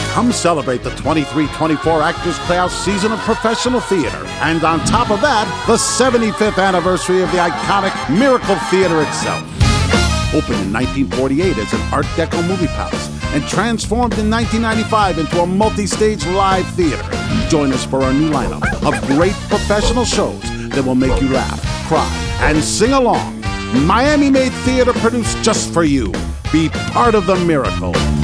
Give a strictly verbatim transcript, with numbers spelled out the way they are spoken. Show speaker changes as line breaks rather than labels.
Come celebrate the twenty-three twenty-four Actors Playhouse season of professional theater. And on top of that, the seventy-fifth anniversary of the iconic Miracle Theater itself. Opened in nineteen forty-eight as an Art Deco movie palace and transformed in nineteen ninety-five into a multi-stage live theater. Join us for our new lineup of great professional shows that will make you laugh, cry, and sing along. Miami-made theater produced just for you. Be part of the miracle.